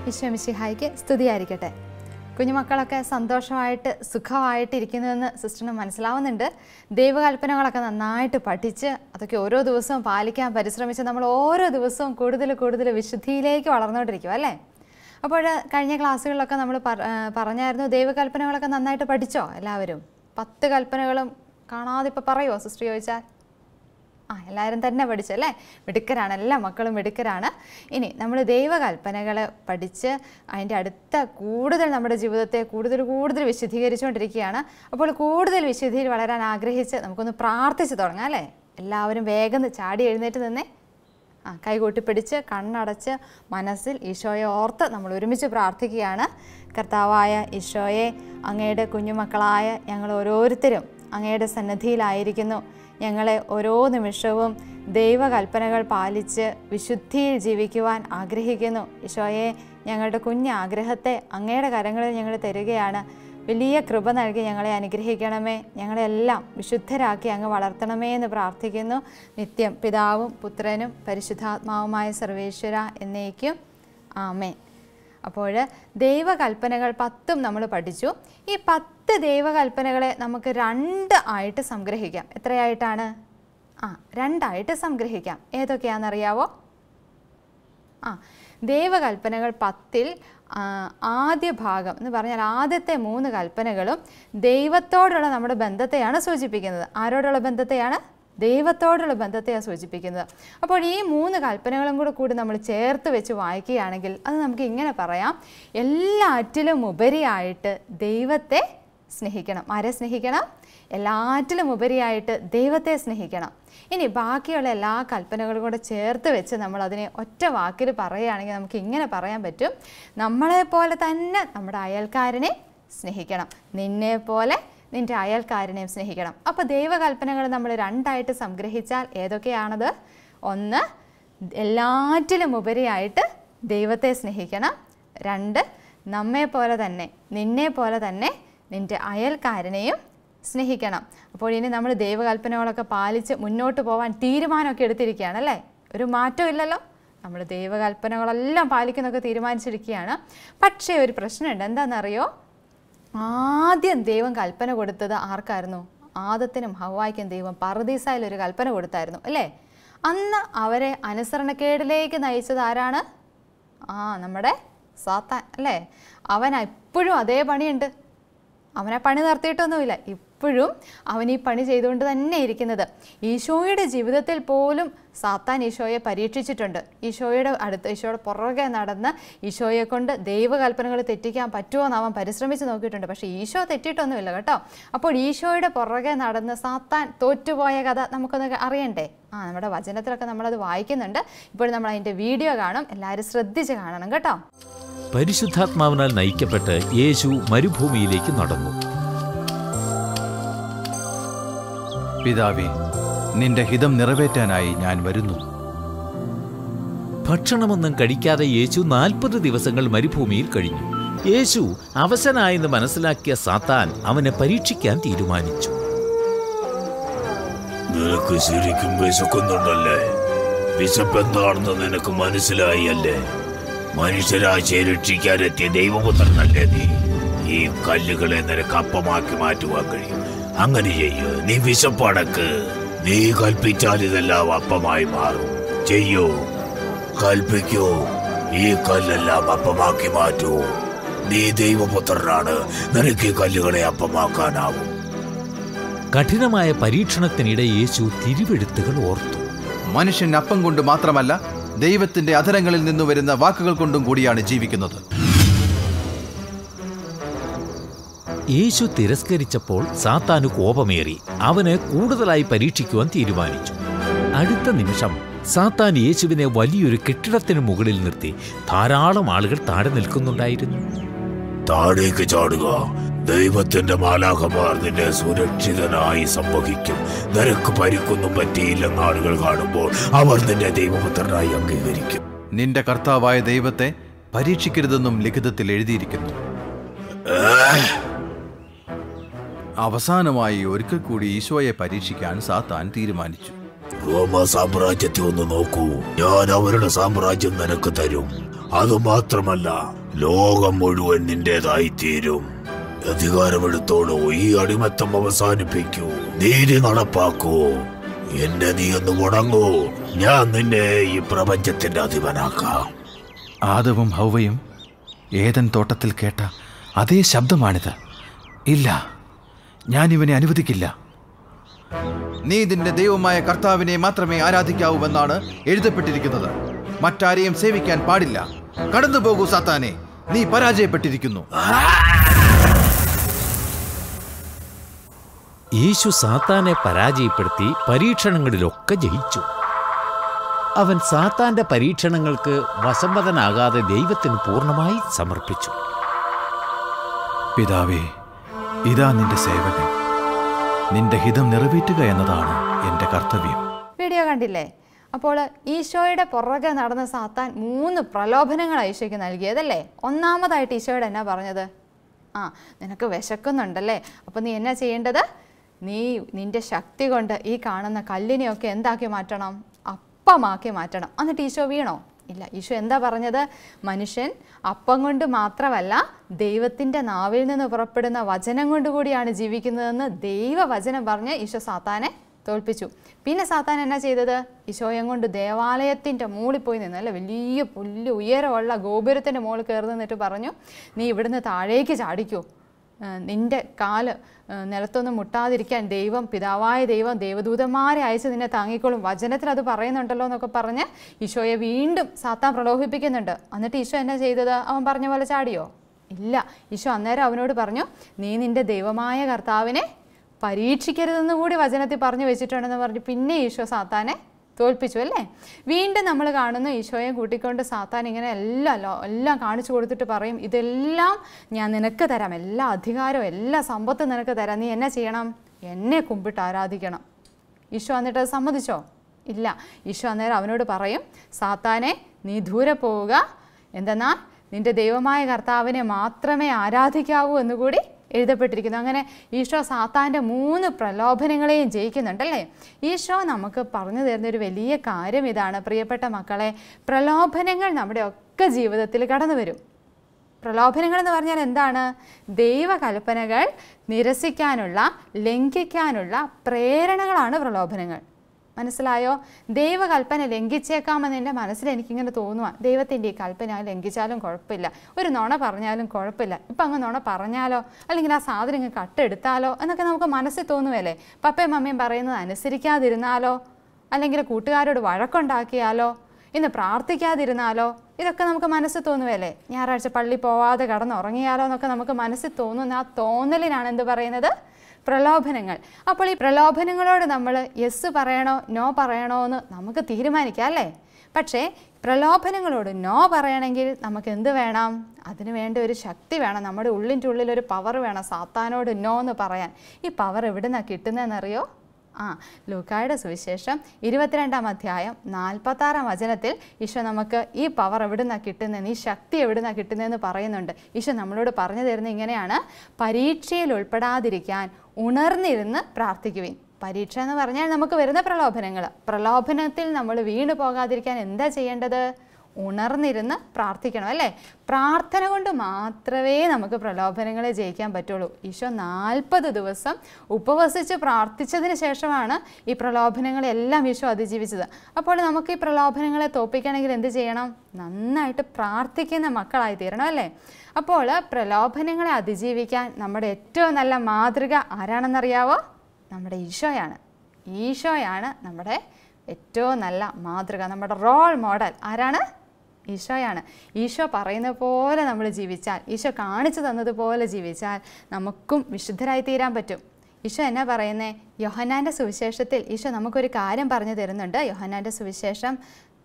ഈശോ മിശിഹായ്ക്ക് സ്തുതിയായിരിക്കട്ടെ. കുഞ്ഞുമക്കളൊക്കെ സന്തോഷമായിട്ട് സുഖമായിട്ട് ഇരിക്കുന്നുവെന്ന് സിസ്റ്ററിന് മനസ്സിലാവുന്നുണ്ട്. ദൈവകൽപ്പനകളൊക്കെ നന്നായിട്ട് പഠിച്ച് അതൊക്കെ ഓരോ ദിവസവും പാലിക്കാൻ പരിശ്രമിച്ച് നമ്മൾ ഓരോ ദിവസവും കൂടുതൽ വിശുദ്ധിയിലേക്ക് വളർന്നുകൊണ്ടിരിക്കും അല്ലേ? അപ്പോൾ കഴിഞ്ഞ ക്ലാസ്സുകളിലൊക്കെ നമ്മൾ പറഞ്ഞായിരുന്നു, ദൈവകൽപ്പനകളൊക്കെ നന്നായിട്ട് പഠിച്ചോ എല്ലാവരും? 10 കൽപ്പനകളും കാണാതെ ഇപ്പോൾ പറയുമോ സിസ്റ്റർ ചോദിച്ചാൽ? എല്ലാവരും തന്നെ പഠിച്ചല്ലേ? മിടുക്കരാണ്, എല്ലാ മക്കളും മിടുക്കരാണ്. ഇനി നമ്മൾ ദൈവകൽപ്പനകൾ പഠിച്ച് അതിൻ്റെ അടുത്ത കൂടുതൽ നമ്മുടെ ജീവിതത്തെ കൂടുതൽ വിശുദ്ധീകരിച്ചുകൊണ്ടിരിക്കുകയാണ്. അപ്പോൾ കൂടുതൽ വിശുദ്ധിയിൽ വളരാൻ ആഗ്രഹിച്ച് നമുക്കൊന്ന് പ്രാർത്ഥിച്ച് തുടങ്ങാം അല്ലേ? എല്ലാവരും വേഗം ചാടി എഴുന്നേറ്റ് നിന്നേ. കൈകൂട്ടി പിടിച്ച് കണ്ണടച്ച് മനസ്സിൽ ഈശോയെ ഓർത്ത് നമ്മൾ ഒരുമിച്ച് പ്രാർത്ഥിക്കുകയാണ്. കർത്താവായ ഈശോയെ, അങ്ങയുടെ കുഞ്ഞുമക്കളായ ഞങ്ങൾ ഓരോരുത്തരും അങ്ങയുടെ സന്നിധിയിലായിരിക്കുന്നു. ഞങ്ങളെ ഓരോ നിമിഷവും ദൈവകൽപ്പനകൾ പാലിച്ച് വിശുദ്ധിയിൽ ജീവിക്കുവാൻ ആഗ്രഹിക്കുന്നു. ഈശോയെ, ഞങ്ങളുടെ കുഞ്ഞാഗ്രഹത്തെ അങ്ങയുടെ കരങ്ങളിൽ ഞങ്ങൾ തരികയാണ്. വലിയ കൃപ നൽകി ഞങ്ങളെ അനുഗ്രഹിക്കണമേ. ഞങ്ങളെല്ലാം വിശുദ്ധരാക്കി അങ്ങ് വളർത്തണമേ എന്ന് പ്രാർത്ഥിക്കുന്നു. നിത്യം പിതാവും പുത്രനും പരിശുദ്ധാത്മാവുമായ സർവേശ്വര എന്നേക്കും ആമേൻ. അപ്പോൾ ദൈവകൽപ്പനകൾ 10 നമ്മൾ പഠിച്ചു. ഈ 10 ദൈവകൽപ്പനകളെ നമുക്ക് 2 ആയിട്ട് സംഗ്രഹിക്കാം. എത്രയായിട്ടാണ്? 2 ആയിട്ട് സംഗ്രഹിക്കാം. ഏതൊക്കെയാണെന്നറിയാവോ? ദൈവകൽപ്പനകൾ 10-ൽ ആദ്യ ഭാഗം എന്ന് പറഞ്ഞാൽ ആദ്യത്തെ 3 കൽപ്പനകളും ദൈവത്തോടുള്ള നമ്മുടെ ബന്ധത്തെയാണ് സൂചിപ്പിക്കുന്നത്. ആരോടുള്ള ബന്ധത്തെയാണ്? ദൈവത്തോടുള്ള ബന്ധത്തെയാണ് സൂചിപ്പിക്കുന്നത്. അപ്പോൾ ഈ 3 കൽപ്പനകളും കൂടി നമ്മൾ ചേർത്ത് വെച്ച് വായിക്കുകയാണെങ്കിൽ അത് നമുക്ക് ഇങ്ങനെ പറയാം: എല്ലാറ്റിലും ഉപരിയായിട്ട് ദൈവത്തെ സ്നേഹിക്കണം. ആരെ സ്നേഹിക്കണം? എല്ലാറ്റിലും ഉപരിയായിട്ട് ദൈവത്തെ സ്നേഹിക്കണം. ഇനി ബാക്കിയുള്ള എല്ലാ കൽപ്പനകളും കൂടെ ചേർത്ത് വെച്ച് നമ്മൾ അതിനെ ഒറ്റ വാക്കിൽ പറയുകയാണെങ്കിൽ നമുക്ക് ഇങ്ങനെ പറയാൻ പറ്റും: നമ്മളെപ്പോലെ തന്നെ നമ്മുടെ അയൽക്കാരനെ സ്നേഹിക്കണം, നിന്നെപ്പോലെ നിൻ്റെ അയൽക്കാരനെയും സ്നേഹിക്കണം. അപ്പോൾ ദൈവകൽപ്പനകൾ നമ്മൾ 2 ആയിട്ട് സംഗ്രഹിച്ചാൽ ഏതൊക്കെയാണത്? 1, എല്ലാറ്റിലും ഉപരിയായിട്ട് ദൈവത്തെ സ്നേഹിക്കണം. 2, നമ്മെപ്പോലെ തന്നെ നിന്നെപ്പോലെ തന്നെ നിൻ്റെ അയൽക്കാരനെയും സ്നേഹിക്കണം. അപ്പോൾ ഇനി നമ്മൾ ദൈവകൽപ്പനകളൊക്കെ പാലിച്ച് മുന്നോട്ട് പോകാൻ തീരുമാനമൊക്കെ എടുത്തിരിക്കുകയാണ് അല്ലേ? ഒരു മാറ്റവും ഇല്ലല്ലോ. നമ്മൾ ദൈവകൽപ്പനകളെല്ലാം പാലിക്കുന്നൊക്കെ തീരുമാനിച്ചിരിക്കുകയാണ്. പക്ഷേ ഒരു പ്രശ്നമുണ്ട്. എന്താണെന്നറിയോ? ആദ്യം ദൈവം കൽപ്പന കൊടുത്തത് ആർക്കായിരുന്നു? ആദത്തിനും ഹവ്വായ്ക്കും ദൈവം പറുദീസായിൽ ഒരു കൽപ്പന കൊടുത്തായിരുന്നു അല്ലേ? അന്ന് അവരെ അനുസരണക്കേടിലേക്ക് നയിച്ചത് ആരാണ്? നമ്മുടെ സാത്താൻ അല്ലേ? അവൻ ഇപ്പോഴും അതേ പണിയുണ്ട്. അവനെ പണി നിർത്തിയിട്ടൊന്നുമില്ല. ഇപ്പോഴും അവൻ ഈ പണി ചെയ്തുകൊണ്ട് തന്നെ ഇരിക്കുന്നത്. ഈശോയുടെ ജീവിതത്തിൽ പോലും സാത്താൻ ഈശോയെ പരീക്ഷിച്ചിട്ടുണ്ട്. ഈശോയുടെ പുറകെ നടന്ന് ഈശോയെ കൊണ്ട് ദൈവകൽപ്പനകൾ തെറ്റിക്കാൻ പറ്റുമോ എന്ന് അവൻ പരിശ്രമിച്ച് നോക്കിയിട്ടുണ്ട്. പക്ഷേ ഈശോ തെറ്റിയിട്ടൊന്നുമില്ല കേട്ടോ. അപ്പോൾ ഈശോയുടെ പുറകെ നടന്ന് സാത്താൻ തോറ്റുപോയ കഥ നമുക്കൊന്ന് അറിയണ്ടേ? നമ്മുടെ വചനത്തിലൊക്കെ നമ്മളത് വായിക്കുന്നുണ്ട്. ഇപ്പോൾ നമ്മൾ അതിൻ്റെ വീഡിയോ കാണും. എല്ലാവരും ശ്രദ്ധിച്ച് കാണണം കേട്ടോ. പരിശുദ്ധാത്മാവിനാൽ നയിക്കപ്പെട്ട് യേശു മരുഭൂമിയിലേക്ക് നടന്നു. പിതാവേ, നിന്റെ ഹിതം നിറവേറ്റാനായി ഞാൻ വരുന്നു. ഭക്ഷണമൊന്നും കഴിക്കാതെ യേശു 40 ദിവസങ്ങൾ മരുഭൂമിയിൽ കഴിഞ്ഞു. യേശു അവശനായെന്ന് മനസ്സിലാക്കിയ സാത്താൻ അവനെ പരീക്ഷിക്കാൻ തീരുമാനിച്ചു. നിനക്ക് ശരിക്കും വിശക്കുന്നുണ്ടല്ലേ? വിശപ്പെന്താണെന്ന് നിനക്ക് മനസ്സിലായി അല്ലേ? മനുഷ്യരാശിയെ രക്ഷിക്കാനെത്തിയ ദൈവപുത്രനല്ലേ നീ? ഈ കല്ലുകളെ നിനക്ക് അപ്പമാക്കി മാറ്റുവാൻ കഴിയും. അങ്ങനെ ചെയ്യൂ. നീ വിശപ്പടക്ക്. നീ കൽപ്പിച്ചാൽ ഇതെല്ലാം അപ്പമായി മാറും. ചെയ്യൂ, കൽപ്പിക്കൂ. ഈ കല്ലെല്ലാം അപ്പമാക്കി മാറ്റൂ. നീ ദൈവപുത്രനാണ്. നിനക്ക് ഈ കല്ലുകളെ അപ്പമാക്കാനാവും. കഠിനമായ പരീക്ഷണത്തിനിടെ യേശു തിരുവെഴുത്തുകൾ ഓർത്തു. മനുഷ്യൻ അപ്പം കൊണ്ട് മാത്രമല്ല, ദൈവത്തിന്റെ അധരങ്ങളിൽ നിന്നു വരുന്ന വാക്കുകൾ കൊണ്ടും കൂടിയാണ് ജീവിക്കുന്നത്. യേശു തിരസ്കരിച്ചപ്പോൾ സാത്താന് കോപമേറി അവന് കൂടുതലായി പരീക്ഷിക്കുവാൻ തീരുമാനിച്ചു. അടുത്ത നിമിഷം സാത്താൻ യേശുവിനെ വലിയൊരു കെട്ടിടത്തിന് മുകളിൽ നിർത്തി. ധാരാളം ആളുകൾ താഴെ നിൽക്കുന്നുണ്ടായിരുന്നു. താഴേക്ക് ചാടുക. ദൈവത്തിന്റെ മാലാഖമാർ നിന്നെ സുരക്ഷിതനായി സംവഹിക്കും. നിനക്ക് പരിക്കൊന്നും പറ്റിയില്ലെന്ന് ആളുകൾ കാണുമ്പോൾ അവർ നിന്നെ ദൈവപുത്രനായി അംഗീകരിക്കും. നിന്റെ കർത്താവായ ദൈവത്തെ പരീക്ഷിക്കരുതെന്നും ലിഖിതത്തിൽ എഴുതിയിരിക്കുന്നു. അവസാനമായി ഒരിക്കൽ കൂടി ഈശോയെ പരീക്ഷിക്കാൻ സാത്താൻ തീരുമാനിച്ചു. റോമ സാമ്രാജ്യത്തെ ഒന്ന് നോക്കൂ. ഞാൻ അവരുടെ സാമ്രാജ്യം നിനക്ക് തരും. അതുമാത്രമല്ല, ലോകം മുഴുവൻ നിന്റേതായി തീരും. അധികാരമെടുത്തോളൂ. ഈ അടിമത്തം അവസാനിപ്പിക്കൂ. നീതി നടപ്പാക്കൂ. എന്നെ നീ ഒന്ന് മുടങ്ങൂ. ഞാൻ നിന്നെ ഈ പ്രപഞ്ചത്തിന്റെ അധിപനാക്കാം. ആദവും ഹൗവയും ഏദൻ തോട്ടത്തിൽ കേട്ട അതേ ശബ്ദമാണിത്. ഇല്ല, ഞാൻ ഇവനെ അനുവദിക്കില്ല. നീ നിന്റെ ദൈവമായ കർത്താവിനെ മാത്രമേ ആരാധിക്കാവൂവെന്നാണ് എഴുതപ്പെട്ടിരിക്കുന്നത്. മറ്റാരെയും സേവിക്കാൻ പാടില്ല. കടന്നു പോകൂ സാത്താനെ, നീ പരാജയപ്പെട്ടിരിക്കുന്നു. യേശു സാത്താനെ പരാജയപ്പെടുത്തി പരീക്ഷണങ്ങളിലൊക്കെ ജയിച്ചു. അവൻ സാത്താന്റെ പരീക്ഷണങ്ങൾക്ക് വശംവദനാകാതെ ദൈവത്തിന് പൂർണ്ണമായി സമർപ്പിച്ചു. പിതാവേ, ഇതാ നിന്റെ സേവകൻ. നിന്റെ ഹിതം നിറവേറ്റുക എന്നതാണ് എൻ്റെ കർത്തവ്യം. വീഡിയോ കണ്ടില്ലേ? അപ്പോൾ ഈശോയുടെ പുറകെ നടന്ന സാത്താൻ 3 പ്രലോഭനങ്ങൾ ഈശോയ്ക്ക് നൽകിയതല്ലേ? ഒന്നാമതായിട്ട് ഈശോയോട് എന്നാ പറഞ്ഞത്? നിനക്ക് വിശക്കുന്നുണ്ടല്ലേ, അപ്പോൾ നീ എന്നാ ചെയ്യേണ്ടത്? നീ നിന്റെ ശക്തി കൊണ്ട് ഈ കാണുന്ന കല്ലിനെയൊക്കെ എന്താക്കി മാറ്റണം? അപ്പമാക്കി മാറ്റണം. എന്നിട്ട് ഈശോ വീണോ? ഇല്ല. ഈശോ എന്താ പറഞ്ഞത്? മനുഷ്യൻ അപ്പം കൊണ്ട് മാത്രമല്ല, ദൈവത്തിൻ്റെ നാവിൽ നിന്ന് പുറപ്പെടുന്ന വചനം കൊണ്ടുകൂടിയാണ് ജീവിക്കുന്നതെന്ന് ദൈവവചനം പറഞ്ഞ് ഈശോ സാത്താനെ തോൽപ്പിച്ചു. പിന്നെ സാത്താൻ എന്നാ ചെയ്തത്? ഈശോയം കൊണ്ട് ദേവാലയത്തിൻ്റെ മുകളിൽ പോയി നിന്ന്, അല്ല വലിയ പുല്ല് ഉയരമുള്ള ഗോപുരത്തിൻ്റെ മുകളിൽ കയറി നിന്നിട്ട് പറഞ്ഞു, നീ ഇവിടുന്ന് താഴേക്ക് ചാടിക്കൂ. നിന്റെ കാല് നിലത്തൊന്നും മുട്ടാതിരിക്കാൻ പിതാവായ ദൈവം ദേവദൂതന്മാരെ അയച്ച് നിന്നെ താങ്ങിക്കോളും. വചനത്തിൽ അത് പറയുന്നുണ്ടല്ലോ എന്നൊക്കെ പറഞ്ഞ് ഈശോയെ വീണ്ടും സാത്താൻ പ്രലോഭിപ്പിക്കുന്നുണ്ട്. എന്നിട്ട് ഈശോ എന്നാ ചെയ്തത്? അവൻ പറഞ്ഞ പോലെ ചാടിയോ? ഇല്ല. ഈശോ അന്നേരം അവനോട് പറഞ്ഞു, നീ നിന്റെ ദൈവമായ കർത്താവിനെ പരീക്ഷിക്കരുതെന്ന് കൂടി വചനത്തിൽ പറഞ്ഞു വെച്ചിട്ടുണ്ടെന്ന് പറഞ്ഞ് പിന്നെ ഈശോ സാത്താനെ തോൽപ്പിച്ചു അല്ലേ? വീണ്ടും നമ്മൾ കാണുന്നു ഈശോയെ കൂട്ടിക്കൊണ്ട് സാത്താൻ ഇങ്ങനെ എല്ലാം കാണിച്ചു കൊടുത്തിട്ട് പറയും, ഇതെല്ലാം ഞാൻ നിനക്ക് തരാം, എല്ലാ അധികാരവും എല്ലാ സമ്പത്തും നിനക്ക് തരാം. നീ എന്നാ ചെയ്യണം? എന്നെ കുമ്പിട്ട് ആരാധിക്കണം. ഈശോ എന്നിട്ട് അത് സമ്മതിച്ചോ? ഇല്ല. ഈശോ അന്നേരം അവനോട് പറയും, സാത്താനെ നീ ദൂരെ പോവുക, എന്തെന്നാൽ നിന്റെ ദൈവമായ കർത്താവിനെ മാത്രമേ ആരാധിക്കാവൂ എന്നുകൂടി എഴുതപ്പെട്ടിരിക്കുന്നു. അങ്ങനെ ഈശോ സാത്താൻ്റെ 3 പ്രലോഭനങ്ങളെയും ജയിക്കുന്നുണ്ടല്ലേ? ഈശോ നമുക്ക് പറഞ്ഞു തരുന്നൊരു വലിയ കാര്യം ഇതാണ്, പ്രിയപ്പെട്ട മക്കളെ, പ്രലോഭനങ്ങൾ നമ്മുടെ ഒക്കെ ജീവിതത്തിൽ കടന്നു വരും. പ്രലോഭനങ്ങൾ എന്ന് പറഞ്ഞാൽ എന്താണ്? ദൈവകൽപ്പനകൾ നിരസിക്കാനുള്ള, ലംഘിക്കാനുള്ള പ്രേരണകളാണ് പ്രലോഭനങ്ങൾ. മനസ്സിലായോ? ദൈവകൽപ്പന ലംഘിച്ചേക്കാമെന്ന് എൻ്റെ മനസ്സിൽ എനിക്കിങ്ങനെ തോന്നുക. ദൈവത്തിൻ്റെ ഈ കൽപ്പന ലംഘിച്ചാലും കുഴപ്പമില്ല, ഒരു നുണ പറഞ്ഞാലും കുഴപ്പമില്ല, ഇപ്പം അങ്ങ് നുണ പറഞ്ഞാലോ, അല്ലെങ്കിൽ ആ സാധനം ഇങ്ങ് കട്ടെടുത്താലോ എന്നൊക്കെ നമുക്ക് മനസ്സിൽ തോന്നുമല്ലേ? പപ്പയും മമ്മിയും പറയുന്നത് അനുസരിക്കാതിരുന്നാലോ, അല്ലെങ്കിൽ കൂട്ടുകാരോട് വഴക്കുണ്ടാക്കിയാലോ, ഇന്ന് പ്രാർത്ഥിക്കാതിരുന്നാലോ, ഇതൊക്കെ നമുക്ക് മനസ്സിൽ തോന്നുമല്ലേ? ഞായറാഴ്ച പള്ളി പോവാതെ കടന്നുറങ്ങിയാലോ എന്നൊക്കെ നമുക്ക് മനസ്സിൽ തോന്നുന്ന ആ തോന്നലിനാണ് എന്ത് പറയുന്നത്? പ്രലോഭനങ്ങൾ. അപ്പോൾ ഈ പ്രലോഭനങ്ങളോട് നമ്മൾ യെസ് പറയണോ നോ പറയണോ എന്ന് നമുക്ക് തീരുമാനിക്കാം അല്ലേ? പക്ഷേ പ്രലോഭനങ്ങളോട് നോ പറയണമെങ്കിൽ നമുക്ക് എന്ത് വേണം? അതിന് വേണ്ട ഒരു ശക്തി വേണം. നമ്മുടെ ഉള്ളിൻ്റെ ഉള്ളിലൊരു പവർ വേണം സാത്താനോട് നോ എന്ന് പറയാൻ. ഈ പവർ എവിടെ നിന്നാണ് കിട്ടുന്നതെന്നറിയോ? ലൂക്കായുടെ സുവിശേഷം 22-ാം അധ്യായം 46-ാം വചനത്തിൽ ഈശോ നമുക്ക് ഈ പവർ എവിടുന്നാണ് കിട്ടുന്നതെന്ന്, ഈ ശക്തി എവിടുന്നാണ് കിട്ടുന്നതെന്ന് പറയുന്നുണ്ട്. ഈശോ നമ്മളോട് പറഞ്ഞു തരുന്നത് ഇങ്ങനെയാണ്, പരീക്ഷയിൽ ഉൾപ്പെടാതിരിക്കാൻ ഉണർന്നിരുന്ന് പ്രാർത്ഥിക്കുവിൻ. പരീക്ഷ എന്ന് പറഞ്ഞാൽ നമുക്ക് വരുന്ന പ്രലോഭനത്തിൽ നമ്മൾ വീണു പോകാതിരിക്കാൻ എന്താ ചെയ്യേണ്ടത്? ഉണർന്നിരുന്ന് പ്രാർത്ഥിക്കണം അല്ലേ? പ്രാർത്ഥന കൊണ്ട് മാത്രമേ നമുക്ക് പ്രലോഭനങ്ങളെ ജയിക്കാൻ പറ്റുള്ളൂ. ഈശോ 40 ദിവസം ഉപവസിച്ച് പ്രാർത്ഥിച്ചതിന് ശേഷമാണ് ഈ പ്രലോഭനങ്ങളെല്ലാം ഈശോ അതിജീവിച്ചത്. അപ്പോൾ നമുക്ക് ഈ പ്രലോഭനങ്ങളെ തോൽപ്പിക്കണമെങ്കിൽ എന്ത് ചെയ്യണം? നന്നായിട്ട് പ്രാർത്ഥിക്കുന്ന മക്കളായി തീരണം അല്ലേ? അപ്പോൾ പ്രലോഭനങ്ങളെ അതിജീവിക്കാൻ നമ്മുടെ ഏറ്റവും നല്ല മാതൃക ആരാണെന്നറിയാവോ? നമ്മുടെ ഈശോയാണ്. ഈശോയാണ് നമ്മുടെ ഏറ്റവും നല്ല മാതൃക, നമ്മുടെ റോൾ മോഡൽ. ആരാണ്? ഈശോയാണ്. ഈശോ പറയുന്ന പോലെ നമ്മൾ ജീവിച്ചാൽ, ഈശോ കാണിച്ചു തന്നതുപോലെ ജീവിച്ചാൽ നമുക്കും വിശുദ്ധരായി തീരാൻ പറ്റും. ഈശോ എന്നാ പറയുന്നേ? യോഹന്നാൻ്റെ സുവിശേഷത്തിൽ ഈശോ നമുക്കൊരു കാര്യം പറഞ്ഞു തരുന്നുണ്ട്. യോഹന്നാൻ്റെ സുവിശേഷം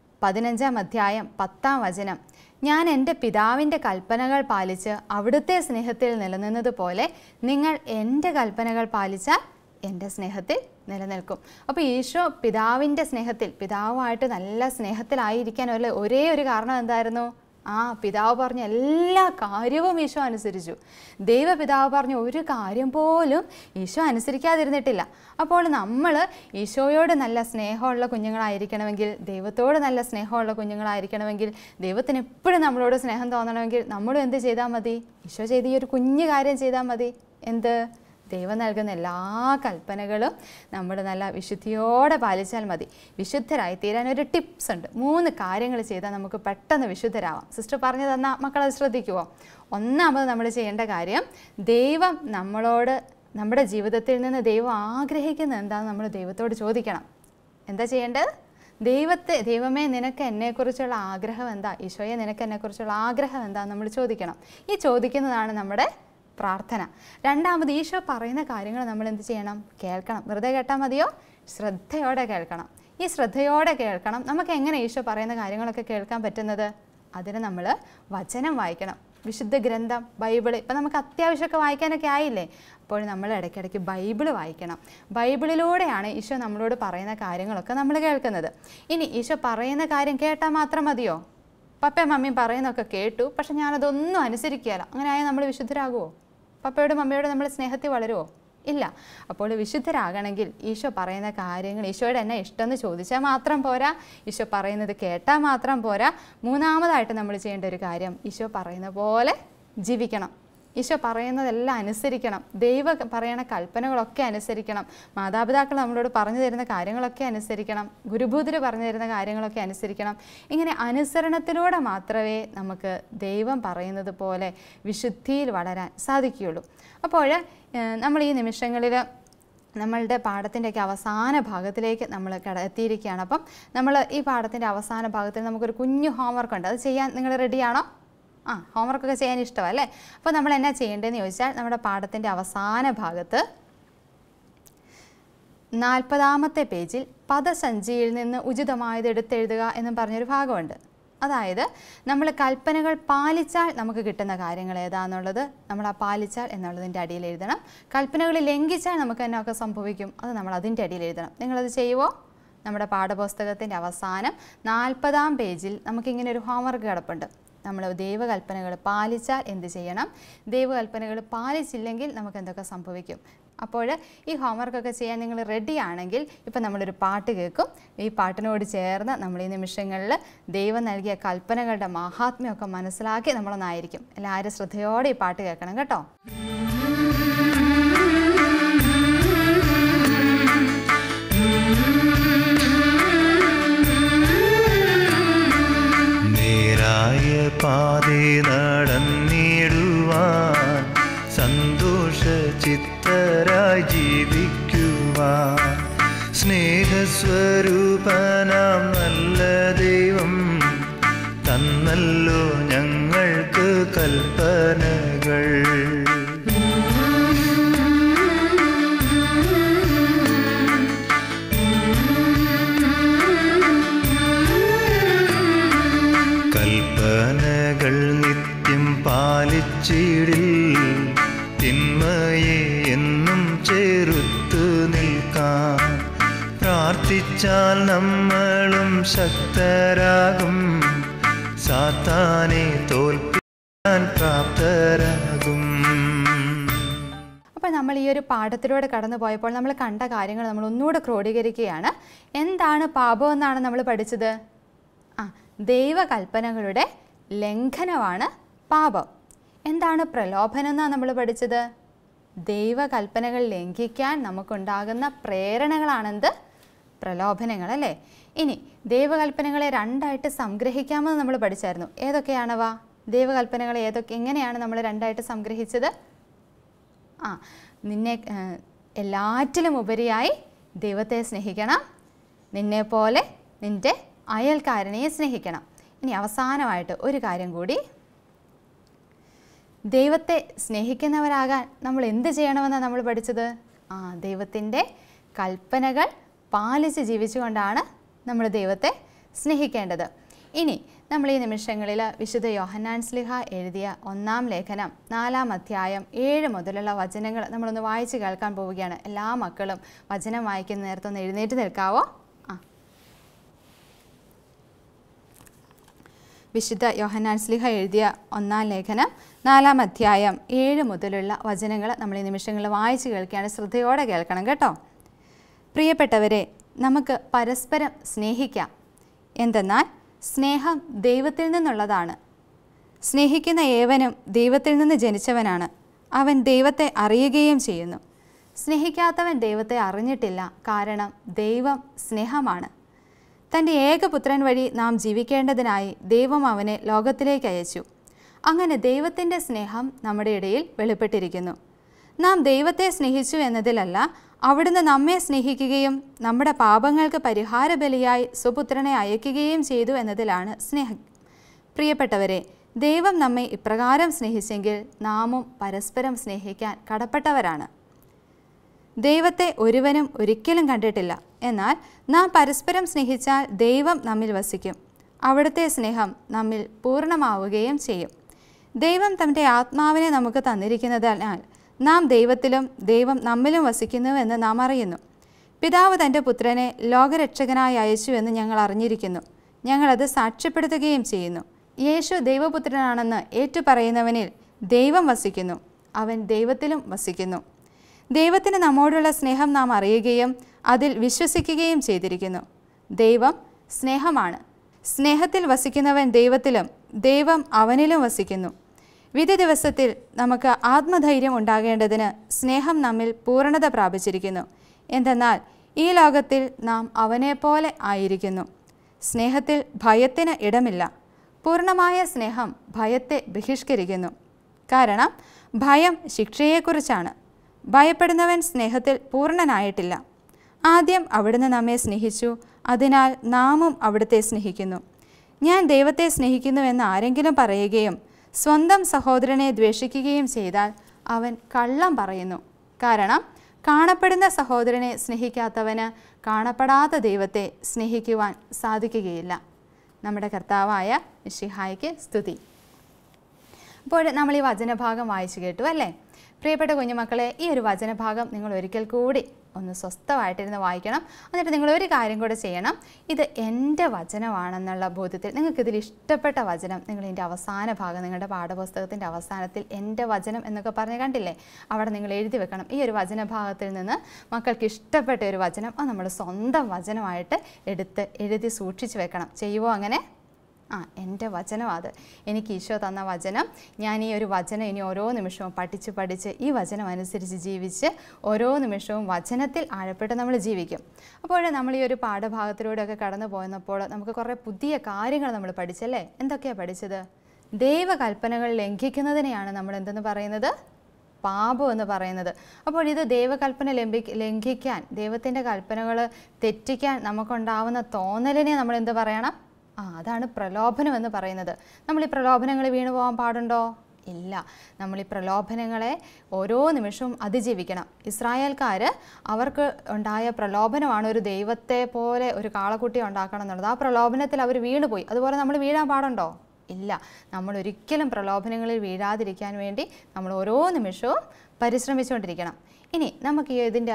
15-ാം അധ്യായം 10-ാം വചനം, ഞാൻ എൻ്റെ പിതാവിൻ്റെ കൽപ്പനകൾ പാലിച്ച് അവിടുത്തെ സ്നേഹത്തിൽ നിലനിന്നതുപോലെ നിങ്ങൾ എൻ്റെ കൽപ്പനകൾ പാലിച്ചാൽ എൻ്റെ സ്നേഹത്തിൽ നിലനിൽക്കും. അപ്പോൾ ഈശോ പിതാവിൻ്റെ സ്നേഹത്തിൽ, പിതാവുമായിട്ട് നല്ല സ്നേഹത്തിലായിരിക്കാൻ ഒരേ ഒരു കാരണം എന്തായിരുന്നു? പിതാവ് പറഞ്ഞ എല്ലാ കാര്യവും ഈശോ അനുസരിച്ചു. ദൈവപിതാവ് പറഞ്ഞ ഒരു കാര്യം പോലും ഈശോ അനുസരിക്കാതിരുന്നിട്ടില്ല. അപ്പോൾ നമ്മൾ ഈശോയോട് നല്ല സ്നേഹമുള്ള കുഞ്ഞുങ്ങളായിരിക്കണമെങ്കിൽ, ദൈവത്തോട് നല്ല സ്നേഹമുള്ള കുഞ്ഞുങ്ങളായിരിക്കണമെങ്കിൽ, ദൈവത്തിന് എപ്പോഴും നമ്മളോട് സ്നേഹം തോന്നണമെങ്കിൽ നമ്മളും എന്ത് ചെയ്താൽ മതി? ഈശോ ചെയ്ത ഈ ഒരു കുഞ്ഞു കാര്യം ചെയ്താൽ മതി. എന്ത്? ദൈവം നൽകുന്ന എല്ലാ കൽപ്പനകളും നമ്മൾ നല്ല വിശുദ്ധിയോടെ പാലിച്ചാൽ മതി. വിശുദ്ധരായി തീരാൻ ഒരു ടിപ്സ് ഉണ്ട്. 3 കാര്യങ്ങൾ ചെയ്താൽ നമുക്ക് പെട്ടെന്ന് വിശുദ്ധരാവാം. സിസ്റ്റർ പറഞ്ഞു തന്നാൽ മക്കളത് ശ്രദ്ധിക്കുമോ? ഒന്നാമത് നമ്മൾ ചെയ്യേണ്ട കാര്യം, ദൈവം നമ്മളോട്, നമ്മുടെ ജീവിതത്തിൽ നിന്ന് ദൈവം ആഗ്രഹിക്കുന്നത് എന്താണെന്ന് നമ്മൾ ദൈവത്തോട് ചോദിക്കണം. എന്താ ചെയ്യേണ്ടത്? ദൈവമേ നിനക്ക് എന്നെക്കുറിച്ചുള്ള ആഗ്രഹം എന്താ? ഈശോയെ നിനക്ക് എന്നെക്കുറിച്ചുള്ള ആഗ്രഹം എന്താണെന്ന് നമ്മൾ ചോദിക്കണം. ഈ ചോദിക്കുന്നതാണ് നമ്മുടെ പ്രാർത്ഥന. രണ്ടാമത്, ഈശോ പറയുന്ന കാര്യങ്ങൾ നമ്മൾ എന്ത് ചെയ്യണം? കേൾക്കണം. വെറുതെ കേട്ടാൽ മതിയോ? ശ്രദ്ധയോടെ കേൾക്കണം. ഈ ശ്രദ്ധയോടെ കേൾക്കണം. നമുക്ക് എങ്ങനെ ഈശോ പറയുന്ന കാര്യങ്ങളൊക്കെ കേൾക്കാൻ പറ്റുന്നത്? അതിന് നമ്മൾ വചനം വായിക്കണം. വിശുദ്ധ ഗ്രന്ഥം, ബൈബിള്. ഇപ്പം നമുക്ക് അത്യാവശ്യമൊക്കെ വായിക്കാനൊക്കെ ആയില്ലേ? അപ്പോൾ നമ്മൾ ഇടയ്ക്കിടയ്ക്ക് ബൈബിള് വായിക്കണം. ബൈബിളിലൂടെയാണ് ഈശോ നമ്മളോട് പറയുന്ന കാര്യങ്ങളൊക്കെ നമ്മൾ കേൾക്കുന്നത്. ഇനി ഈശോ പറയുന്ന കാര്യം കേട്ടാൽ മാത്രം മതിയോ? പപ്പയും മമ്മിയും പറയുന്നതൊക്കെ കേട്ടു, പക്ഷെ ഞാനതൊന്നും അനുസരിക്കുകയില്ല. അങ്ങനെ ആയാൽ നമ്മൾ വിശുദ്ധരാകുമോ? പപ്പയോടും മമ്മിയോടും നമ്മൾ സ്നേഹത്തിൽ വളരുമോ? ഇല്ല. അപ്പോൾ വിശുദ്ധരാകണമെങ്കിൽ ഈശോ പറയുന്ന കാര്യങ്ങൾ, ഈശോയുടെ എന്നെ ഇഷ്ടമെന്ന് ചോദിച്ചാൽ മാത്രം പോരാ, ഈശോ പറയുന്നത് കേട്ടാൽ മാത്രം പോരാ. മൂന്നാമതായിട്ട് നമ്മൾ ചെയ്യേണ്ട ഒരു കാര്യം, ഈശോ പറയുന്ന പോലെ ജീവിക്കണം. ഈശോ പറയുന്നതെല്ലാം അനുസരിക്കണം. ദൈവം പറയുന്ന കൽപ്പനകളൊക്കെ അനുസരിക്കണം. മാതാപിതാക്കൾ നമ്മളോട് പറഞ്ഞു തരുന്ന കാര്യങ്ങളൊക്കെ അനുസരിക്കണം. ഗുരുഭൂതർ പറഞ്ഞു തരുന്ന കാര്യങ്ങളൊക്കെ അനുസരിക്കണം. ഇങ്ങനെ അനുസരണത്തിലൂടെ മാത്രമേ നമുക്ക് ദൈവം പറയുന്നത് പോലെ വിശുദ്ധിയിൽ വളരാൻ സാധിക്കുകയുള്ളൂ. അപ്പോൾ നമ്മൾ ഈ നിമിഷങ്ങളിൽ നമ്മളുടെ പാഠത്തിൻ്റെയൊക്കെ അവസാന ഭാഗത്തിലേക്ക് നമ്മൾ എത്തിയിരിക്കുകയാണ്. അപ്പം നമ്മൾ ഈ പാഠത്തിൻ്റെ അവസാന ഭാഗത്തിൽ നമുക്കൊരു കുഞ്ഞു ഹോംവർക്ക് ഉണ്ട്. അത് ചെയ്യാൻ നിങ്ങൾ റെഡിയാണോ? ഹോംവർക്കൊക്കെ ചെയ്യാൻ ഇഷ്ടമല്ലേ? അപ്പോൾ നമ്മൾ എന്നാ ചെയ്യേണ്ടതെന്ന് ചോദിച്ചാൽ, നമ്മുടെ പാഠത്തിൻ്റെ അവസാന ഭാഗത്ത് 40-ാമത്തെ പേജിൽ പദസഞ്ചിയിൽ നിന്ന് ഉചിതമായത് എടുത്തെഴുതുക എന്നും പറഞ്ഞൊരു ഭാഗമുണ്ട്. അതായത് നമ്മൾ കൽപ്പനകൾ പാലിച്ചാൽ നമുക്ക് കിട്ടുന്ന കാര്യങ്ങൾ ഏതാണെന്നുള്ളത് നമ്മൾ ആ പാലിച്ചാൽ എന്നുള്ളതിൻ്റെ അടിയിൽ എഴുതണം. കൽപ്പനകൾ ലംഘിച്ചാൽ നമുക്ക് എന്നൊക്കെ സംഭവിക്കും, അത് നമ്മൾ അതിൻ്റെ അടിയിൽ എഴുതണം. നിങ്ങളത് ചെയ്യുമോ? നമ്മുടെ പാഠപുസ്തകത്തിൻ്റെ അവസാനം 40-ാം പേജിൽ നമുക്കിങ്ങനെ ഒരു ഹോംവർക്ക് കിടപ്പുണ്ട്. നമ്മൾ ദൈവകൽപ്പനകൾ പാലിച്ചാൽ എന്ത് ചെയ്യണം, ദൈവകൽപ്പനകൾ പാലിച്ചില്ലെങ്കിൽ നമുക്ക് എന്തൊക്കെ സംഭവിക്കും. അപ്പോൾ ഈ ഹോംവർക്കൊക്കെ ചെയ്യാൻ നിങ്ങൾ റെഡി ആണെങ്കിൽ ഇപ്പം നമ്മളൊരു പാട്ട് കേൾക്കും. ഈ പാട്ടിനോട് ചേർന്ന് നമ്മൾ ഈ നിമിഷങ്ങളിൽ ദൈവം നൽകിയ കൽപ്പനകളുടെ മഹാത്മ്യമൊക്കെ മനസ്സിലാക്കി നമ്മളൊന്നായിരിക്കും. എല്ലാവരും ശ്രദ്ധയോടെ ഈ പാട്ട് കേൾക്കണം കേട്ടോ. പാതേ നടന്നിടുവാൻ, സന്തോഷ ചിത്തരായി ജീവിക്കുവാൻ, സ്നേഹസ്വരൂപനാം നല്ല ദൈവം തന്നല്ലോ ഞങ്ങൾക്ക് കൽപ്പനകൾ. കൽപ്പനകൾ നിത്യം പാലിച്ചിടിൽ, തിന്മയെ എന്നും ചെറുത്തു നിൽക്കാൻ, പ്രാർത്ഥിച്ചാൽ നമ്മളും ശക്തരാകും, സാത്താനെ തോൽപ്പിക്കാൻ പ്രാപ്തരാകും. അപ്പോൾ നമ്മൾ ഈ ഒരു പാഠത്തിലൂടെ കടന്നു പോയപ്പോൾ നമ്മൾ കണ്ട കാര്യങ്ങൾ നമ്മൾ ഒന്നുകൂടെ ക്രോഡീകരിക്കുകയാണ്. എന്താണ് പാപം എന്നാണ് നമ്മൾ പഠിച്ചത്? ദൈവകൽപ്പനകളുടെ ലംഘനമാണ് പാപം. എന്താണ് പ്രലോഭനം എന്നാണ് നമ്മൾ പഠിച്ചത്? ദൈവകൽപ്പനകൾ ലംഘിക്കാൻ നമുക്കുണ്ടാകുന്ന പ്രേരണകളാണെന്ത്? പ്രലോഭനങ്ങൾ അല്ലേ? ഇനി ദൈവകൽപ്പനകളെ 2ആയിട്ട് സംഗ്രഹിക്കാമെന്ന് നമ്മൾ പഠിച്ചായിരുന്നു. ഏതൊക്കെയാണവ? ദൈവകൽപ്പനകളെ എങ്ങനെയാണ് നമ്മൾ 2ആയിട്ട് സംഗ്രഹിച്ചത്? നിന്നെ എല്ലാറ്റിലും ഉപരിയായി ദൈവത്തെ സ്നേഹിക്കണം, നിന്നെപ്പോലെ നിൻ്റെ അയൽക്കാരനെ സ്നേഹിക്കണം. ഇനി അവസാനമായിട്ട് ഒരു കാര്യം കൂടി, ദൈവത്തെ സ്നേഹിക്കുന്നവരാകാൻ നമ്മൾ എന്ത് ചെയ്യണമെന്നാണ് നമ്മൾ പഠിച്ചത്? ദൈവത്തിൻ്റെ കൽപ്പനകൾ പാലിച്ച് ജീവിച്ചുകൊണ്ടാണ് നമ്മൾ ദൈവത്തെ സ്നേഹിക്കേണ്ടത്. ഇനി നമ്മൾ ഈ നിമിഷങ്ങളിൽ വിശുദ്ധ യോഹന്നാൻ ശ്ലീഹ എഴുതിയ 1-ാം ലേഖനം 4-ാം അധ്യായം 7 മുതലുള്ള വചനങ്ങൾ നമ്മളൊന്ന് വായിച്ച് കേൾക്കാൻ പോവുകയാണ്. എല്ലാ മക്കളും വചനം വായിക്കുന്ന നേരത്തൊന്ന് എഴുന്നേറ്റ് നിൽക്കാവോ? വിശുദ്ധ യോഹന്നാൻ ശ്ലീഹ എഴുതിയ 1-ാം ലേഖനം 4-ാം അധ്യായം 7 മുതലുള്ള വചനങ്ങൾ നമ്മൾ ഈ നിമിഷങ്ങളിൽ വായിച്ച് കേൾക്കുകയാണ്. ശ്രദ്ധയോടെ കേൾക്കണം കേട്ടോ. പ്രിയപ്പെട്ടവരെ, നമുക്ക് പരസ്പരം സ്നേഹിക്കാം. എന്തെന്നാൽ സ്നേഹം ദൈവത്തിൽ നിന്നുള്ളതാണ്. സ്നേഹിക്കുന്ന ഏവനും ദൈവത്തിൽ നിന്ന് ജനിച്ചവനാണ്. അവൻ ദൈവത്തെ അറിയുകയും ചെയ്യുന്നു. സ്നേഹിക്കാത്തവൻ ദൈവത്തെ അറിഞ്ഞിട്ടില്ല, കാരണം ദൈവം സ്നേഹമാണ്. തൻ്റെ ഏകപുത്രൻ വഴി നാം ജീവിക്കേണ്ടതിനായി ദൈവം അവനെ ലോകത്തിലേക്ക് അയച്ചു. അങ്ങനെ ദൈവത്തിൻ്റെ സ്നേഹം നമ്മുടെ ഇടയിൽ വെളിപ്പെട്ടിരിക്കുന്നു. നാം ദൈവത്തെ സ്നേഹിച്ചു എന്നതിലല്ല, അവിടുന്ന് നമ്മെ സ്നേഹിക്കുകയും നമ്മുടെ പാപങ്ങൾക്ക് പരിഹാര ബലിയായി സ്വപുത്രനെ അയക്കുകയും ചെയ്തു എന്നതിലാണ് സ്നേഹം. പ്രിയപ്പെട്ടവരെ, ദൈവം നമ്മെ ഇപ്രകാരം സ്നേഹിച്ചെങ്കിൽ നാമും പരസ്പരം സ്നേഹിക്കാൻ കടപ്പെട്ടവരാണ്. ദൈവത്തെ ഒരുവനും ഒരിക്കലും കണ്ടിട്ടില്ല. എന്നാൽ നാം പരസ്പരം സ്നേഹിച്ചാൽ ദൈവം നമ്മിൽ വസിക്കും. അവിടുത്തെ സ്നേഹം നമ്മിൽ പൂർണ്ണമാവുകയും ചെയ്യും. ദൈവം തൻ്റെ ആത്മാവിനെ നമുക്ക് തന്നിരിക്കുന്നതിനാൽ നാം ദൈവത്തിലും ദൈവം നമ്മിലും വസിക്കുന്നുവെന്ന് നാം അറിയുന്നു. പിതാവ് തൻ്റെ പുത്രനെ ലോകരക്ഷകനായി അയച്ചുവെന്ന് ഞങ്ങൾ അറിഞ്ഞിരിക്കുന്നു. ഞങ്ങളത് സാക്ഷ്യപ്പെടുത്തുകയും ചെയ്യുന്നു. യേശു ദൈവപുത്രനാണെന്ന് ഏറ്റുപറയുന്നവനിൽ ദൈവം വസിക്കുന്നു. അവൻ ദൈവത്തിലും വസിക്കുന്നു. ദൈവത്തിന് നമ്മോടുള്ള സ്നേഹം നാം അറിയുകയും അതിൽ വിശ്വസിക്കുകയും ചെയ്തിരിക്കുന്നു. ദൈവം സ്നേഹമാണ്. സ്നേഹത്തിൽ വസിക്കുന്നവൻ ദൈവത്തിലും ദൈവം അവനിലും വസിക്കുന്നു. വിധി ദിവസത്തിൽ നമുക്ക് ആത്മധൈര്യം ഉണ്ടാകേണ്ടതിന് സ്നേഹം നമ്മിൽ പൂർണ്ണത പ്രാപിച്ചിരിക്കുന്നു. എന്തെന്നാൽ ഈ ലോകത്തിൽ നാം അവനെപ്പോലെ ആയിരിക്കുന്നു. സ്നേഹത്തിൽ ഭയത്തിന് ഇടമില്ല. പൂർണ്ണമായ സ്നേഹം ഭയത്തെ ബഹിഷ്കരിക്കുന്നു. കാരണം ഭയം ശിക്ഷയെക്കുറിച്ചാണ്. ഭയപ്പെടുന്നവൻ സ്നേഹത്തിൽ പൂർണ്ണനായിട്ടില്ല. ആദ്യം അവിടുന്ന് നമ്മെ സ്നേഹിച്ചു, അതിനാൽ നാമും അവിടുത്തെ സ്നേഹിക്കുന്നു. ഞാൻ ദൈവത്തെ സ്നേഹിക്കുന്നുവെന്ന് ആരെങ്കിലും പറയുകയും സ്വന്തം സഹോദരനെ ദ്വേഷിക്കുകയും ചെയ്താൽ അവൻ കള്ളം പറയുന്നു. കാരണം കാണപ്പെടുന്ന സഹോദരനെ സ്നേഹിക്കാത്തവന് കാണപ്പെടാത്ത ദൈവത്തെ സ്നേഹിക്കുവാൻ സാധിക്കുകയില്ല. നമ്മുടെ കർത്താവായ മിശിഹായ്ക്ക് സ്തുതി. അപ്പോൾ നമ്മൾ ഈ വചനഭാഗം വായിച്ചു കേട്ടു അല്ലേ? പ്രിയപ്പെട്ട കുഞ്ഞുമക്കളെ, ഈ ഒരു വചനഭാഗം നിങ്ങൾ ഒരിക്കൽ കൂടി ഒന്ന് സ്വസ്ഥമായിട്ടിരുന്ന് വായിക്കണം. എന്നിട്ട് നിങ്ങളൊരു കാര്യം കൂടെ ചെയ്യണം. ഇത് എൻ്റെ വചനമാണെന്നുള്ള ബോധ്യത്തിൽ നിങ്ങൾക്കിതിൽ ഇഷ്ടപ്പെട്ട വചനം നിങ്ങൾ ഇതിൻ്റെ അവസാന ഭാഗം, നിങ്ങളുടെ പാഠപുസ്തകത്തിൻ്റെ അവസാനത്തിൽ എൻ്റെ വചനം എന്നൊക്കെ പറഞ്ഞ് കണ്ടില്ലേ, അവിടെ നിങ്ങൾ എഴുതി വെക്കണം. ഈ ഒരു വചനഭാഗത്തിൽ നിന്ന് മക്കൾക്ക് ഇഷ്ടപ്പെട്ട ഒരു വചനം നമ്മൾ സ്വന്തം വചനമായിട്ട് എഴുതി സൂക്ഷിച്ച് വെക്കണം. ചെയ്യുമോ അങ്ങനെ? എൻ്റെ വചനം അത്, എനിക്ക് ഈശോ തന്ന വചനം, ഞാൻ ഈ ഒരു വചനം ഇനി ഓരോ നിമിഷവും പഠിച്ച് ഈ വചനം അനുസരിച്ച് ജീവിച്ച് ഓരോ നിമിഷവും വചനത്തിൽ ആഴപ്പെട്ട് നമ്മൾ ജീവിക്കും. അപ്പോൾ നമ്മൾ ഈ ഒരു പാഠഭാഗത്തിലൂടെയൊക്കെ കടന്നു പോയപ്പോൾ നമുക്ക് കുറേ പുതിയ കാര്യങ്ങൾ നമ്മൾ പഠിച്ചല്ലേ? എന്തൊക്കെയാണ് പഠിച്ചത്? ദൈവകൽപ്പനകൾ ലംഘിക്കുന്നതിനെയാണ് നമ്മൾ എന്തെന്ന് പറയുന്നത്? പാപം എന്ന് പറയുന്നത്. അപ്പോൾ ഇത് ദൈവകൽപ്പന ലംഘിക്കാൻ, ദൈവത്തിൻ്റെ കൽപ്പനകൾ തെറ്റിക്കാൻ നമുക്കുണ്ടാവുന്ന തോന്നലിനെ നമ്മൾ എന്ത് പറയണം? അതാണ് പ്രലോഭനം എന്ന് പറയുന്നത്. നമ്മൾ ഈ പ്രലോഭനങ്ങൾ വീണു പോകാൻ പാടുണ്ടോ? ഇല്ല. നമ്മൾ ഈ പ്രലോഭനങ്ങളെ ഓരോ നിമിഷവും അതിജീവിക്കണം. ഇസ്രായേൽക്കാർ അവർക്ക് ഉണ്ടായ പ്രലോഭനമാണ് ഒരു ദൈവത്തെ പോലെ ഒരു കാളക്കുട്ടിയെ ഉണ്ടാക്കണം എന്നുള്ളത്. ആ പ്രലോഭനത്തിൽ അവർ വീണുപോയി. അതുപോലെ നമ്മൾ വീഴാൻ പാടുണ്ടോ? ഇല്ല. നമ്മൾ ഒരിക്കലും പ്രലോഭനങ്ങളിൽ വീഴാതിരിക്കാൻ വേണ്ടി നമ്മൾ ഓരോ നിമിഷവും പരിശ്രമിച്ചുകൊണ്ടിരിക്കണം. ഇനി നമുക്ക്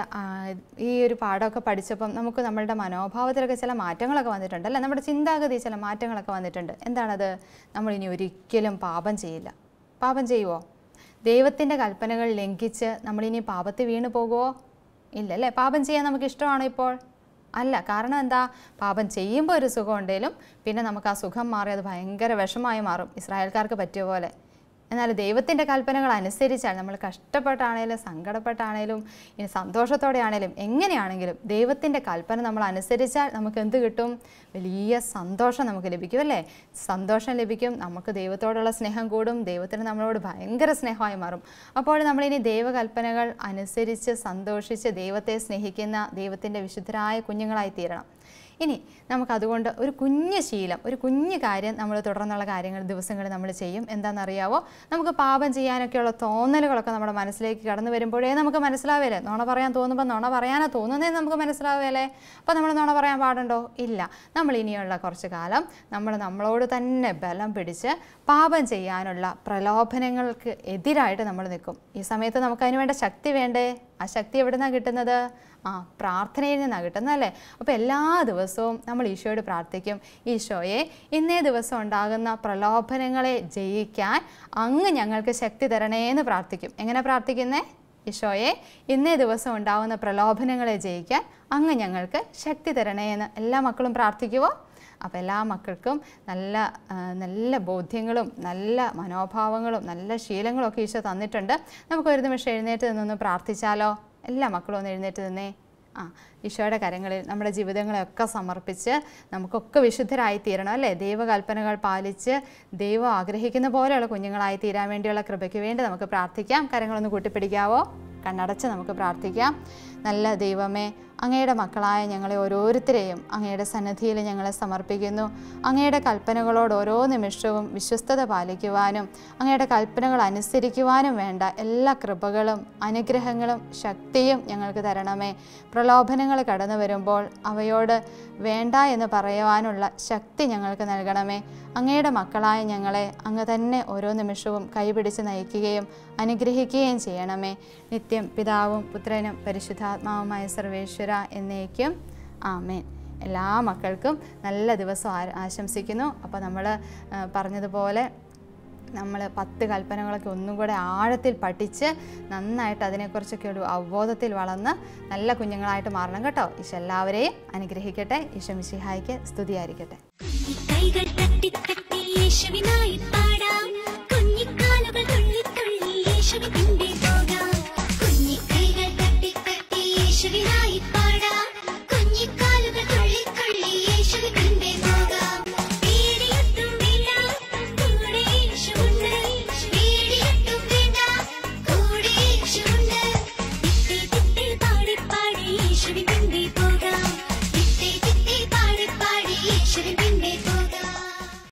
ഈ ഒരു പാഠമൊക്കെ പഠിച്ചപ്പം നമുക്ക് നമ്മളുടെ മനോഭാവത്തിലൊക്കെ ചില മാറ്റങ്ങളൊക്കെ വന്നിട്ടുണ്ട് അല്ലേ? നമ്മുടെ ചിന്താഗതി ചില മാറ്റങ്ങളൊക്കെ വന്നിട്ടുണ്ട്. എന്താണത്? നമ്മളിനി ഒരിക്കലും പാപം ചെയ്യില്ല. പാപം ചെയ്യുമോ? ദൈവത്തിൻ്റെ കൽപ്പനകൾ ലംഘിച്ച് നമ്മളിനി പാപത്തിൽ വീണു പോകുമോ? ഇല്ലല്ലേ? പാപം ചെയ്യാൻ നമുക്ക് ഇഷ്ടമാണോ ഇപ്പോൾ? അല്ല. കാരണം എന്താ? പാപം ചെയ്യുമ്പോൾ ഒരു സുഖം ഉണ്ടെങ്കിലും പിന്നെ നമുക്ക് ആ സുഖം മാറി അത് ഭയങ്കര വിഷമായി മാറും, ഇസ്രായേൽക്കാർക്ക് പറ്റിയ പോലെ. എന്നാൽ ദൈവത്തിൻ്റെ കൽപ്പനകൾ അനുസരിച്ചാൽ നമ്മൾ കഷ്ടപ്പെട്ടാണേലും സങ്കടപ്പെട്ടാണേലും ഇനി സന്തോഷത്തോടെ ആണേലും എങ്ങനെയാണെങ്കിലും ദൈവത്തിൻ്റെ കൽപ്പന നമ്മൾ അനുസരിച്ചാൽ നമുക്ക് എന്ത് കിട്ടും? വലിയ സന്തോഷം നമുക്ക് ലഭിക്കും അല്ലേ? സന്തോഷം ലഭിക്കും. നമുക്ക് ദൈവത്തോടുള്ള സ്നേഹം കൂടും. ദൈവത്തിന് നമ്മളോട് ഭയങ്കര സ്നേഹമായി മാറും. അപ്പോൾ നമ്മളിനി ദൈവകൽപ്പനകൾ അനുസരിച്ച് സന്തോഷിച്ച് ദൈവത്തെ സ്നേഹിക്കുന്ന ദൈവത്തിൻ്റെ വിശുദ്ധരായ കുഞ്ഞുങ്ങളായി തീരണം. ഇനി നമുക്കതുകൊണ്ട് ഒരു കുഞ്ഞ് ശീലം, ഒരു കുഞ്ഞ് കാര്യം നമ്മൾ തുടർന്നുള്ള ദിവസങ്ങളിൽ നമ്മൾ ചെയ്യും. എന്താണെന്നറിയാവോ? നമുക്ക് പാപം ചെയ്യാനൊക്കെയുള്ള തോന്നലുകളൊക്കെ നമ്മുടെ മനസ്സിലേക്ക് കടന്നു വരുമ്പോഴേ നമുക്ക് മനസ്സിലാവേലേ? നുണ പറയാൻ തോന്നുമ്പോൾ നുണ പറയാനോ തോന്നുന്നതെന്ന് നമുക്ക് മനസ്സിലാവേലേ? അപ്പോൾ നമ്മൾ നുണ പറയാൻ പാടുണ്ടോ? ഇല്ല. നമ്മൾ ഇനിയുള്ള കുറച്ച് കാലം നമ്മളോട് തന്നെ ബലം പിടിച്ച് പാപം ചെയ്യാനുള്ള പ്രലോഭനങ്ങൾക്ക് എതിരായിട്ട് നമ്മൾ നിൽക്കും. ഈ സമയത്ത് നമുക്ക് അതിന് വേണ്ട ശക്തി വേണ്ടേ? ആ ശക്തി എവിടെ നിന്നാണ് കിട്ടുന്നത്? പ്രാർത്ഥനയിൽ നിന്നാണ് കിട്ടുന്നത് അല്ലേ? അപ്പോൾ എല്ലാ ദിവസവും നമ്മൾ ഈശോയോട് പ്രാർത്ഥിക്കും, ഈശോയെ ഇന്നേ ദിവസം ഉണ്ടാകുന്ന പ്രലോഭനങ്ങളെ ജയിക്കാൻ അങ്ങ് ഞങ്ങൾക്ക് ശക്തി തരണേ എന്ന് പ്രാർത്ഥിക്കും. എങ്ങനെ പ്രാർത്ഥിക്കുന്നേ? ഈശോയെ ഇന്നേ ദിവസം ഉണ്ടാകുന്ന പ്രലോഭനങ്ങളെ ജയിക്കാൻ അങ്ങ് ഞങ്ങൾക്ക് ശക്തി തരണേ എന്ന് എല്ലാ മക്കളും പ്രാർത്ഥിക്കുമോ? അപ്പോൾ എല്ലാ മക്കൾക്കും നല്ല നല്ല ബോധ്യങ്ങളും നല്ല മനോഭാവങ്ങളും നല്ല ശീലങ്ങളും ഒക്കെ ഈശോ തന്നിട്ടുണ്ട്. നമുക്ക് ഒരു നിമിഷം എഴുന്നേറ്റ് നിന്നൊന്ന് പ്രാർത്ഥിച്ചാലോ? എല്ലാ മക്കളും ഒന്ന് എഴുന്നേറ്റ് നിന്നേ. ഈശോയുടെ കരങ്ങളിൽ നമ്മുടെ ജീവിതങ്ങളെയൊക്കെ സമർപ്പിച്ച് നമുക്കൊക്കെ വിശുദ്ധരായി തീരണം അല്ലേ? ദൈവകൽപ്പനകൾ പാലിച്ച് ദൈവം ആഗ്രഹിക്കുന്ന പോലെയുള്ള കുഞ്ഞുങ്ങളായി തീരാൻ വേണ്ടിയുള്ള കൃപയ്ക്ക് വേണ്ടി നമുക്ക് പ്രാർത്ഥിക്കാം. കരങ്ങളൊന്ന് കൂട്ടിപ്പിടിക്കാവോ? കണ്ണടച്ച് നമുക്ക് പ്രാർത്ഥിക്കാം. നല്ല ദൈവമേ, അങ്ങയുടെ മക്കളായ ഞങ്ങളെ ഓരോരുത്തരെയും അങ്ങയുടെ സന്നിധിയിൽ ഞങ്ങളെ സമർപ്പിക്കുന്നു. അങ്ങയുടെ കൽപ്പനകളോട് ഓരോ നിമിഷവും വിശ്വസ്തത പാലിക്കുവാനും അങ്ങയുടെ കൽപ്പനകൾ അനുസരിക്കുവാനും വേണ്ട എല്ലാ കൃപകളും അനുഗ്രഹങ്ങളും ശക്തിയും ഞങ്ങൾക്ക് തരണമേ. പ്രലോഭനങ്ങൾ കടന്നു വരുമ്പോൾ അവയോട് വേണ്ട എന്ന് പറയുവാനുള്ള ശക്തി ഞങ്ങൾക്ക് നൽകണമേ. അങ്ങയുടെ മക്കളായ ഞങ്ങളെ അങ്ങ് തന്നെ ഓരോ നിമിഷവും കൈപിടിച്ച് നയിക്കുകയും അനുഗ്രഹിക്കുകയും ചെയ്യണമേ. നിത്യം പിതാവും പുത്രനും പരിശുദ്ധാത്മാവുമായ സർവേശ്വര എന്നേക്കും ആമേൻ. എല്ലാ മക്കൾക്കും നല്ല ദിവസം ആശംസിക്കുന്നു. അപ്പോൾ നമ്മൾ പറഞ്ഞതുപോലെ നമ്മൾ 10 കൽപ്പനകളൊക്കെ ഒന്നും കൂടെ ആഴത്തിൽ പഠിച്ച് നന്നായിട്ട് അതിനെക്കുറിച്ചൊക്കെ ഒരു അവബോധത്തിൽ വളർന്ന് നല്ല കുഞ്ഞുങ്ങളായിട്ട് മാറണം കേട്ടോ. ഈശോ എല്ലാവരെയും അനുഗ്രഹിക്കട്ടെ. ഈശോ മിശിഹായ്ക്ക് സ്തുതിയായിരിക്കട്ടെ.